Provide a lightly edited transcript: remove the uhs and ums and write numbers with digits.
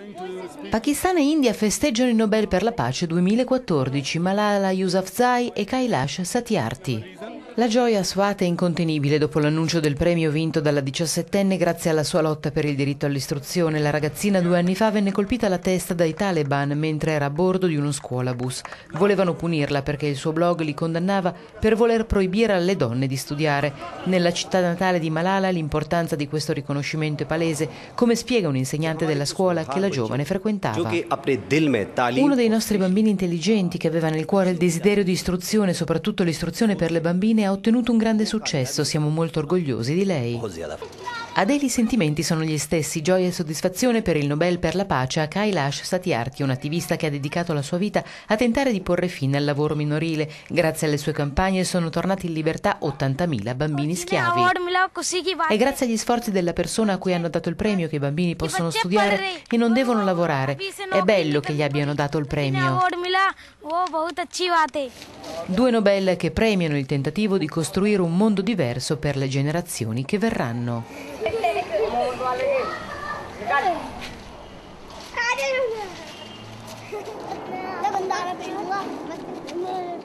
Pakistan e India festeggiano il Nobel per la pace 2014, Malala Yousafzai e Kailash Satyarthi. La gioia a Swat è incontenibile dopo l'annuncio del premio vinto dalla 17enne grazie alla sua lotta per il diritto all'istruzione. La ragazzina 2 anni fa venne colpita alla testa dai Taliban mentre era a bordo di uno scuolabus. Volevano punirla perché il suo blog li condannava per voler proibire alle donne di studiare. Nella città natale di Malala l'importanza di questo riconoscimento è palese, come spiega un insegnante della scuola che la giovane frequentava. Uno dei nostri bambini intelligenti che aveva nel cuore il desiderio di istruzione, soprattutto l'istruzione per le bambine, ha ottenuto un grande successo, siamo molto orgogliosi di lei. Adele i sentimenti sono gli stessi, gioia e soddisfazione per il Nobel per la pace a Kailash Satyarthi, un attivista che ha dedicato la sua vita a tentare di porre fine al lavoro minorile. Grazie alle sue campagne sono tornati in libertà 80.000 bambini schiavi. È grazie agli sforzi della persona a cui hanno dato il premio che i bambini possono studiare e non devono lavorare. È bello che gli abbiano dato il premio. 2 Nobel che premiano il tentativo di costruire un mondo diverso per le generazioni che verranno.